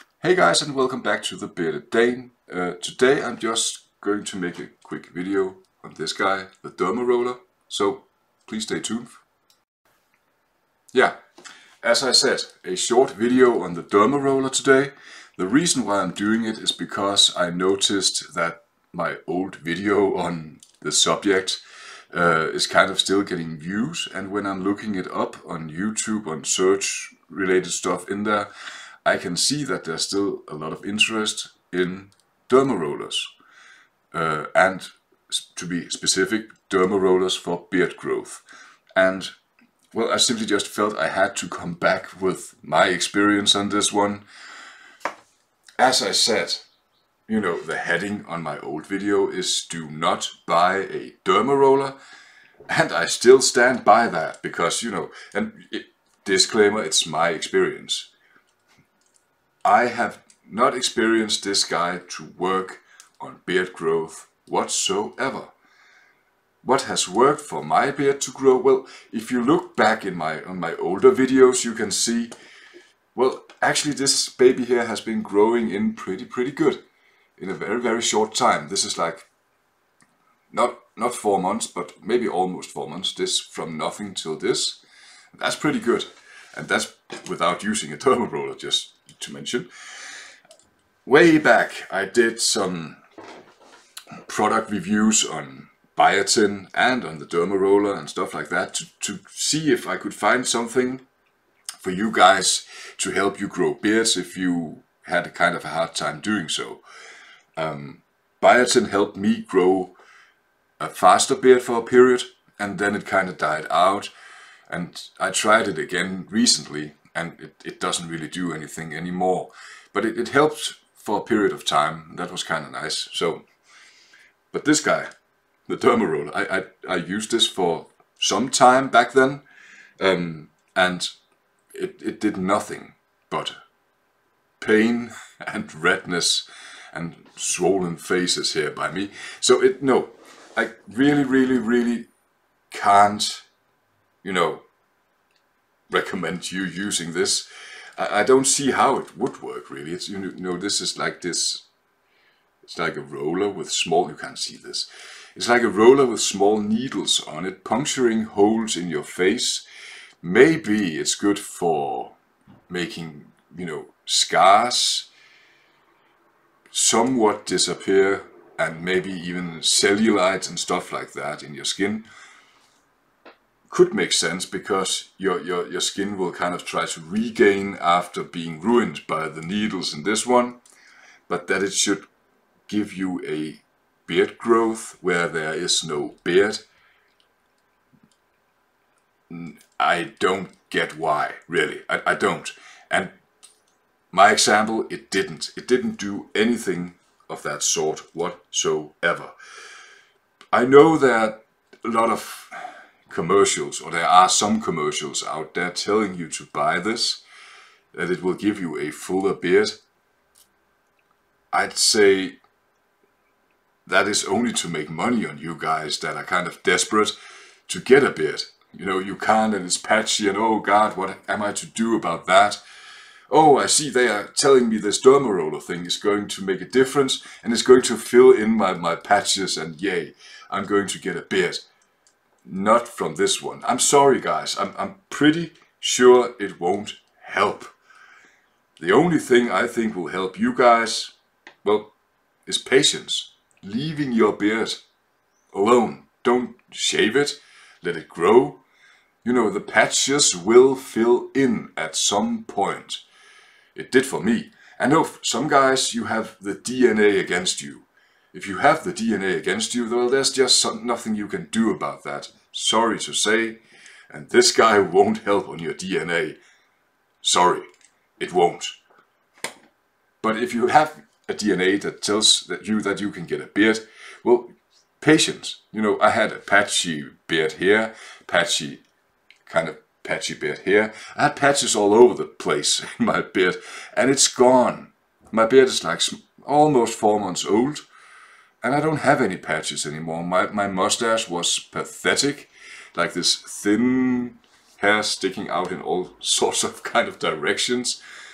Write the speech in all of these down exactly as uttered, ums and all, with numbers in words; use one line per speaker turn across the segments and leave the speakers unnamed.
Hey guys, and welcome back to the Bearded Dane. Uh, today I'm just going to make a quick video on this guy, the Dermaroller, so please stay tuned. Yeah, as I said, a short video on the Dermaroller today. The reason why I'm doing it is because I noticed that my old video on the subject uh, is kind of still getting views, and when I'm looking it up on YouTube, on search related stuff in there, I can see that there's still a lot of interest in dermarollers, uh, and to be specific, dermarollers for beard growth. And well, I simply just felt I had to come back with my experience on this one. As I said, you know, the heading on my old video is "Do not buy a dermaroller," and I still stand by that because, you know, and it, disclaimer, it's my experience. I have not experienced this guy to work on beard growth whatsoever. What has worked for my beard to grow? Well, if you look back in my on my older videos, you can see, well, actually this baby here has been growing in pretty pretty good in a very very short time. This is like not not four months, but maybe almost four months. This from nothing till this. That's pretty good, and that's without using a dermaroller, just to mention. Way back I did some product reviews on biotin and on the dermaroller and stuff like that to, to see if I could find something for you guys to help you grow beards if you had a kind of a hard time doing so. Um, biotin helped me grow a faster beard for a period, and then it kind of died out, and I tried it again recently, and it, it doesn't really do anything anymore. But it, it helped for a period of time. That was kind of nice. So, but this guy, the Dermaroller, I, I, I used this for some time back then, um, and it, it did nothing but pain and redness and swollen faces here by me. So it, no, I really, really, really can't, you know, recommend you using this. I, I don't see how it would work really. It's, you know, this is like this, it's like a roller with small, you can't see this. It's like a roller with small needles on it, puncturing holes in your face. Maybe it's good for making, you know, scars somewhat disappear, and maybe even cellulite and stuff like that in your skin. Could make sense because your, your, your skin will kind of try to regain after being ruined by the needles in this one, but that it should give you a beard growth where there is no beard, I don't get why, really. I, I don't. And my example, it didn't. It didn't do anything of that sort whatsoever. I know that a lot of commercials, or there are some commercials out there telling you to buy this, that it will give you a fuller beard. I'd say that is only to make money on you guys that are kind of desperate to get a beard. You know, you can't, and it's patchy, and oh god, what am I to do about that? Oh, I see they are telling me this Dermaroller thing is going to make a difference and it's going to fill in my, my patches, and yay, I'm going to get a beard. Not from this one. I'm sorry guys, I'm, I'm pretty sure it won't help. The only thing I think will help you guys, well, is patience. Leaving your beard alone. Don't shave it, let it grow. You know, the patches will fill in at some point. It did for me. I know some guys, you have the D N A against you. If you have the D N A against you, well, there's just some, nothing you can do about that. Sorry to say. And this guy won't help on your D N A. Sorry, it won't. But if you have a D N A that tells that you that you can get a beard, well, patience. You know, I had a patchy beard here, patchy, kind of patchy beard here. I had patches all over the place in my beard, and it's gone. My beard is like almost four months old, and I don't have any patches anymore. My, my mustache was pathetic, like this thin hair sticking out in all sorts of kind of directions.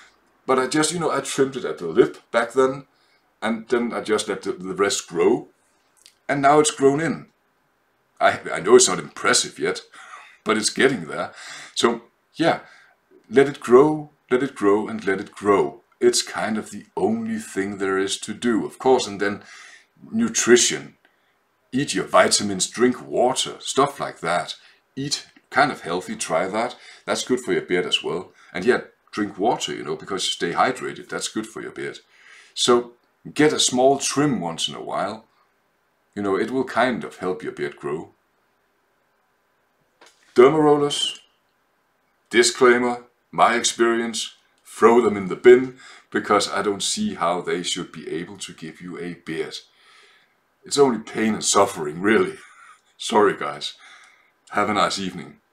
But I just, you know, I trimmed it at the lip back then, and then I just let the, the rest grow, and now it's grown in. I, I know it's not impressive yet, but it's getting there. So yeah, let it grow, let it grow, and let it grow. It's kind of the only thing there is to do, of course. And then nutrition. Eat your vitamins, drink water, stuff like that. Eat kind of healthy, try that. That's good for your beard as well. And yeah, drink water, you know, because you stay hydrated. That's good for your beard. So get a small trim once in a while. You know, it will kind of help your beard grow. Dermarollers, disclaimer, my experience, throw them in the bin, because I don't see how they should be able to give you a beard. It's only pain and suffering, really. Sorry guys. Have a nice evening.